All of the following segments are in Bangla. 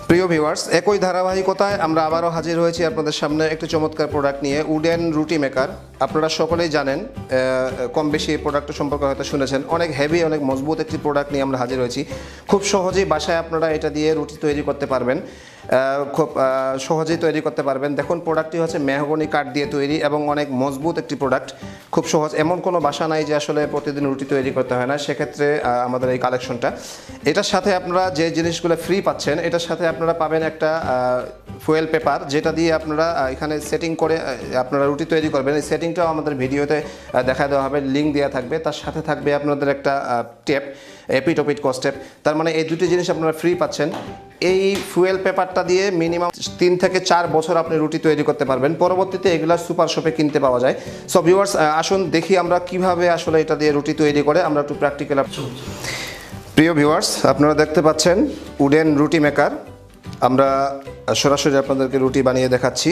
প্রিয় ভিউয়ার্স, একই ধারাবাহিকতায় আমরা আবারও হাজির হয়েছি আপনাদের সামনে একটি চমৎকার প্রোডাক্ট নিয়ে, উডেন রুটি মেকার। আপনারা সকলেই জানেন, কম বেশি এই প্রোডাক্টটা সম্পর্কে হয়তো শুনেছেন। অনেক হেভি, অনেক মজবুত একটি প্রোডাক্ট নিয়ে আমরা হাজির হয়েছি। খুব সহজেই বাসায় আপনারা এটা দিয়ে রুটি তৈরি করতে পারবেন, খুব সহজেই তৈরি করতে পারবেন। দেখুন, প্রোডাক্টটি হচ্ছে মেহগনি কাঠ দিয়ে তৈরি এবং অনেক মজবুত একটি প্রোডাক্ট। খুব সহজ, এমন কোনো বাসা নাই যে আসলে প্রতিদিন রুটি তৈরি করতে হয় না। সেক্ষেত্রে আমাদের এই কালেকশনটা, এটার সাথে আপনারা যে জিনিসগুলো ফ্রি পাচ্ছেন, এটার সাথে আপনারা পাবেন একটা ফুয়েল পেপার, যেটা দিয়ে আপনারা এখানে সেটিং করে আপনারা রুটি তৈরি করবেন। এই সেটিংটাও আমাদের ভিডিওতে দেখা দেওয়া হবে, লিঙ্ক দেওয়া থাকবে। তার সাথে থাকবে আপনাদের একটা টেপ, এপিটোপিট কস্টেপ। তার মানে এই দুটি জিনিস আপনারা ফ্রি পাচ্ছেন। এই ফুয়েল পেপারটা দিয়ে মিনিমাম 3 থেকে 4 বছর আপনি রুটি তৈরি করতে পারবেন। পরবর্তীতে এগুলা সুপার শপে কিনতে পাওয়া যায়। সো ভিউয়ার্স, আসুন দেখি আমরা কিভাবে আসলে এটা দিয়ে রুটি তৈরি করে, আমরা একটু প্র্যাকটিক্যাল। প্রিয় ভিউয়ার্স, আপনারা দেখতে পাচ্ছেন উডেন রুটি মেকার। আমরা সরাসরি আপনাদেরকে রুটি বানিয়ে দেখাচ্ছি।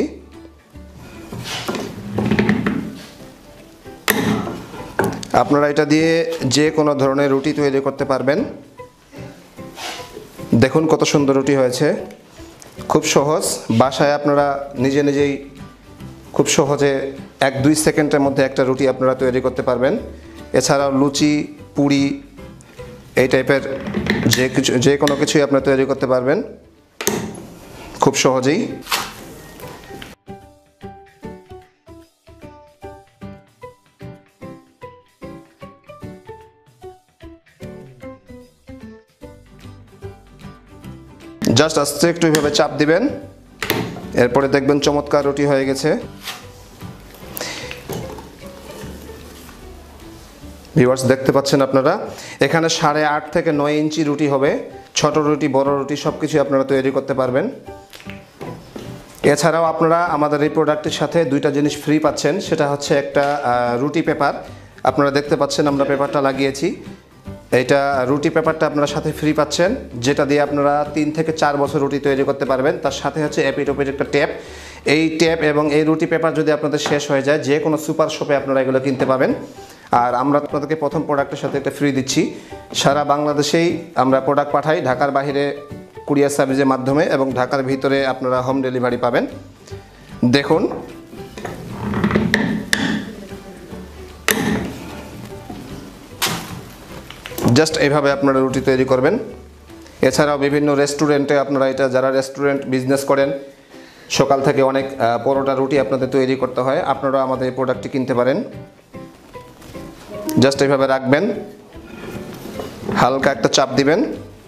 আপনারা এটা দিয়ে যে কোনো ধরনের রুটি তৈরি করতে পারবেন। দেখুন কত সুন্দর রুটি হয়েছে। খুব সহজ, বাসায় আপনারা নিজেই খুব সহজে 1-2 সেকেন্ডের মধ্যে একটা রুটি আপনারা তৈরি করতে পারবেন। এছাড়াও লুচি, পুরি, এই টাইপের যে কোনো কিছুই আপনারা তৈরি করতে পারবেন খুব সহজেই। জাস্ট আস্তে একটু এভাবে চাপ দিবেন, এরপরে দেখবেন চমৎকার রুটি হয়ে গেছে। ভিউয়ার্স, দেখতে পাচ্ছেন আপনারা, এখানে 8.5 থেকে 9 ইঞ্চি রুটি হবে। ছোট রুটি, বড় রুটি সব কিছুই আপনারা তৈরি করতে পারবেন। এছাড়াও আপনারা আমাদের এই প্রোডাক্টের সাথে 2টা জিনিস ফ্রি পাচ্ছেন। সেটা হচ্ছে একটা রুটি পেপার। আপনারা দেখতে পাচ্ছেন আমরা পেপারটা লাগিয়েছি। এইটা রুটি পেপারটা আপনারা সাথে ফ্রি পাচ্ছেন, যেটা দিয়ে আপনারা 3 থেকে 4 বছর রুটি তৈরি করতে পারবেন। তার সাথে হচ্ছে এপিটোপিট একটা ট্যাপ। এই ট্যাপ এবং এই রুটি পেপার যদি আপনাদের শেষ হয়ে যায়, যে কোনো সুপার শপে আপনারা এগুলো কিনতে পাবেন। আর আমরা আপনাদেরকে প্রথম প্রোডাক্টের সাথে একটা ফ্রি দিচ্ছি। সারা বাংলাদেশেই আমরা প্রোডাক্ট পাঠাই, ঢাকার বাইরে কুরিয়ার সার্ভিসের মাধ্যমে, এবং ঢাকার ভিতরে আপনারা হোম ডেলিভারি পাবেন। দেখুন, জাস্ট এইভাবে আপনারা রুটি তৈরি করবেন। এছাড়াও বিভিন্ন রেস্টুরেন্টে আপনারা, এটা যারা রেস্টুরেন্ট বিজনেস করেন, সকাল থেকে অনেক পরোটা রুটি আপনাদের তৈরি করতে হয়, আপনারা আমাদের এই প্রোডাক্টটি কিনতে পারেন। জাস্ট এইভাবে রাখবেন, হালকা একটা চাপ দিবেন।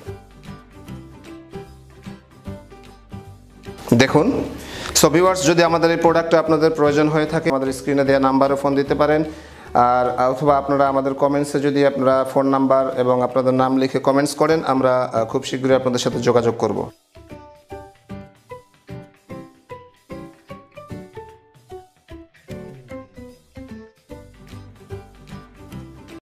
দেখুন। সো ভিউয়ার্স, যদি আমাদের এই প্রোডাক্টটা আপনাদের প্রয়োজন হয়ে থাকে, আমাদের স্ক্রিনে দেওয়া নাম্বারে ফোন দিতে পারেন। আর অথবা আপনারা আমাদের কমেন্টসে যদি আপনারা ফোন নাম্বার এবং আপনাদের নাম লিখে কমেন্টস করেন, আমরা খুব শীঘ্রই আপনাদের সাথে যোগাযোগ করব।